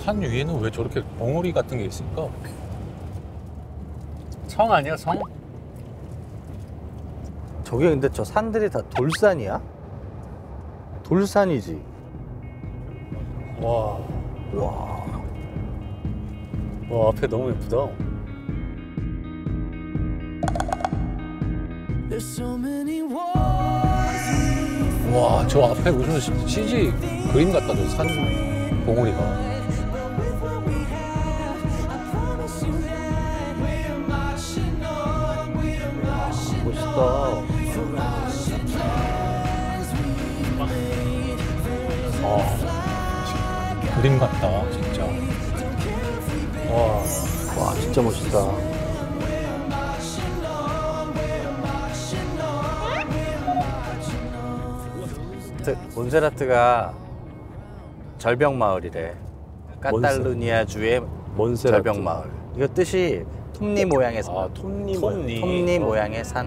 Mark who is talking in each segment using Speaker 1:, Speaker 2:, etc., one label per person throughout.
Speaker 1: 산 위에는 왜 저렇게 벙어리 같은 게 있을까?
Speaker 2: 성 아니야, 성?
Speaker 3: 저게 근데 저 산들이 다 돌산이야? 돌산이지.
Speaker 2: 와.
Speaker 3: 와.
Speaker 2: 와, 앞에 너무 예쁘다.
Speaker 1: 와, 저 앞에 무슨 CG 그림 같다, 저 산 봉우리가.
Speaker 3: 멋있다.
Speaker 1: 그림 같다, 진짜.
Speaker 3: 와, 와 진짜 멋있다. 몬세라트가 절벽 마을이래. 카탈루니아주의
Speaker 4: 몬세라트.
Speaker 3: 절벽 마을. 이거 뜻이 톱니 모양의 산.
Speaker 4: 아, 톱니.
Speaker 3: 톱니 모양의 산.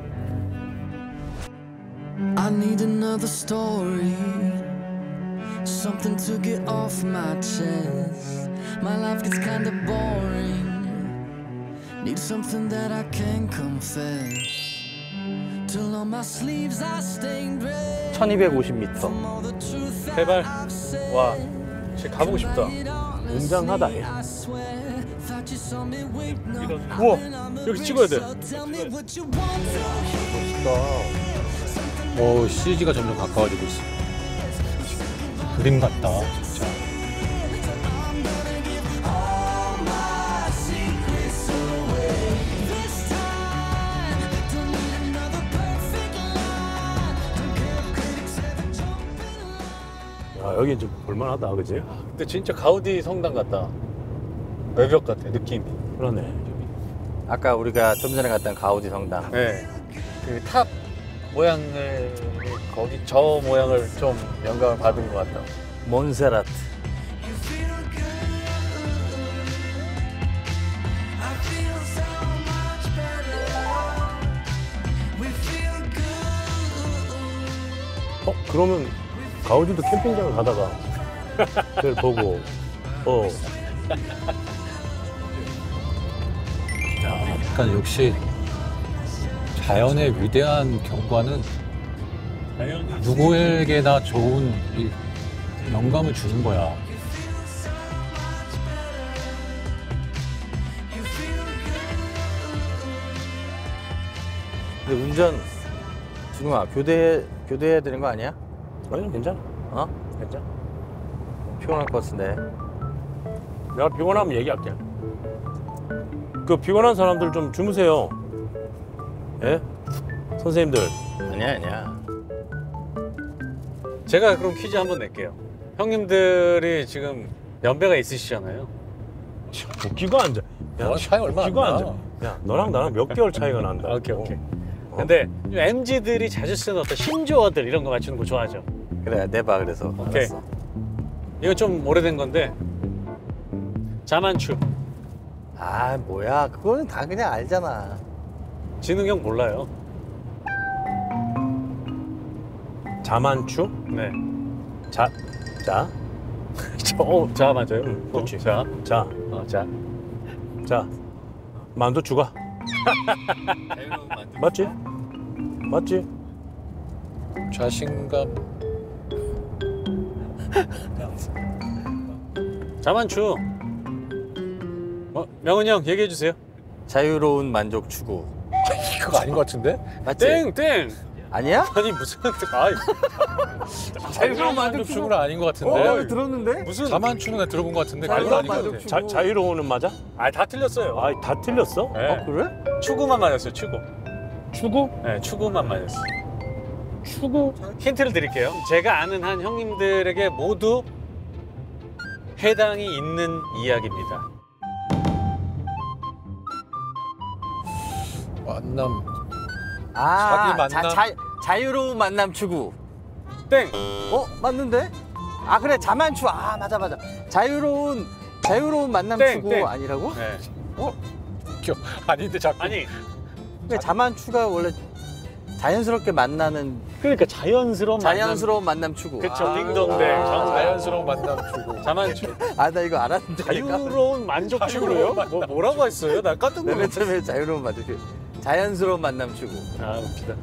Speaker 5: I need another story, something to get off my chest. My life gets kinda boring. Need something that I can confess. Till on my sleeves I stained red.
Speaker 3: 1250m.
Speaker 5: From all the truth that
Speaker 2: 제발.
Speaker 5: I've said.
Speaker 2: 와, 진짜 가보고 싶다.
Speaker 4: 웅장하다.
Speaker 5: I swear, thought you saw me weak. No,
Speaker 2: 우와, 여기 찍어야 돼.
Speaker 5: so tell me what you want to hear.
Speaker 1: 오, CG가 점점 가까워지고 있어. 그림 같다, 진짜.
Speaker 4: 야, 여기 좀 볼만하다, 그지?
Speaker 2: 근데 진짜 가우디 성당 같다. 외벽 같아, 느낌이.
Speaker 4: 그러네.
Speaker 3: 아까 우리가 좀 전에 갔던 가우디 성당.
Speaker 2: 네. 그 탑 모양을, 거기 저 모양을 좀 영감을 받은 것 같다.
Speaker 3: 몬세라트.
Speaker 4: 그러면 가우디도 캠핑장을 가다가 그걸 보고
Speaker 1: 야, 약간 역시 자연의 위대한 경관은 누구에게나 좋은 이 영감을 주는 거야.
Speaker 3: 근데 운전 준웅아 교대해야 되는 거 아니야?
Speaker 4: 아니 괜찮아.
Speaker 3: 어?
Speaker 4: 괜찮아.
Speaker 3: 피곤할 것 같은데.
Speaker 4: 내가 피곤하면 얘기할게. 그 피곤한 사람들 좀 주무세요. 예? 선생님들.
Speaker 3: 아니야.
Speaker 2: 제가 그럼 퀴즈 한번 낼게요. 형님들이 지금 연배가 있으시잖아요.
Speaker 4: 웃기고 앉아.
Speaker 1: 너랑 차이 얼마 안
Speaker 4: 웃기고
Speaker 1: 나.
Speaker 4: 앉아. 야, 너랑 나랑 몇 개월 차이가 난다.
Speaker 2: 오케이. 근데 MZ들이 자주 쓰는 어떤 신조어들 이런 거 맞추는 거 좋아하죠?
Speaker 3: 그래 내봐 그래서.
Speaker 2: 오케이.
Speaker 3: 알았어.
Speaker 2: 이거 좀 오래된 건데 자만추.
Speaker 3: 아 뭐야 그거는 다 그냥 알잖아.
Speaker 2: 진웅 형 몰라요.
Speaker 4: 자만추?
Speaker 2: 네.
Speaker 4: 자.
Speaker 2: 자 맞아요.
Speaker 4: 그렇지.
Speaker 2: 자.
Speaker 4: 자. 자. 만두 추가. 맞지? 맞지?
Speaker 1: 자신감.
Speaker 2: 자만추. 명은 형 얘기해 주세요.
Speaker 3: 자유로운 만족 추구.
Speaker 1: 그거 아닌 것 같은데?
Speaker 3: 맞지?
Speaker 2: 땡.
Speaker 3: 아니야?
Speaker 2: 아니 무슨 아이.
Speaker 1: 자유로운 만족 추구는 아닌 것 같은데?
Speaker 3: 들었는데?
Speaker 2: 무슨
Speaker 1: 자만추는 내가 들어본 것 같은데 그건
Speaker 3: 자유로운
Speaker 1: 아닌 것
Speaker 3: 만족
Speaker 1: 같아.
Speaker 3: 추구.
Speaker 4: 자유로운은 맞아?
Speaker 2: 다 틀렸어요.
Speaker 4: 아, 다 틀렸어?
Speaker 2: 네.
Speaker 3: 그래?
Speaker 2: 추구만 맞았어요. 추구.
Speaker 4: 추구?
Speaker 2: 네, 추구만 맞았어. 추구? 힌트를 드릴게요. 제가 아는 한 형님들에게 모두 해당이 있는 이야기입니다.
Speaker 1: 만남.
Speaker 3: 아,
Speaker 1: 자기 만남.
Speaker 3: 자유로운 만남 추구.
Speaker 2: 땡.
Speaker 3: 맞는데? 아 그래 자만추. 아 맞아. 자유로운 만남
Speaker 2: 땡,
Speaker 3: 추구
Speaker 2: 땡.
Speaker 3: 아니라고?
Speaker 2: 네.
Speaker 1: 아닌데 자꾸.
Speaker 2: 아니
Speaker 3: 왜 자만추가 원래 자연스럽게 만나는
Speaker 2: 그러니까 자연스러운
Speaker 3: 자연스러운 만남 추구.
Speaker 2: 그쵸 딩동댕
Speaker 1: 아,
Speaker 2: 정답.
Speaker 1: 자연스러운 만남 주고.
Speaker 2: 자만추.
Speaker 3: 아, 나 이거 알았는데.
Speaker 2: 자유로운 만족 추구요? 뭐라고 했어요? 나 깜짝
Speaker 3: 맨
Speaker 2: 놀랐어.
Speaker 3: 처음에 자유로운 만남 추구. 자연스러운 만남 추구.
Speaker 2: 아 웃기다.